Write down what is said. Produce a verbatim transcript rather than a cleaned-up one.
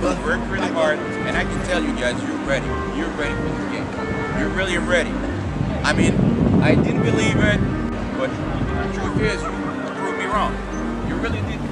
You worked really hard, and I can tell you guys, you're ready. You're ready for this game. You're really ready. I mean, I didn't believe it, but the truth is, you proved me wrong. You really did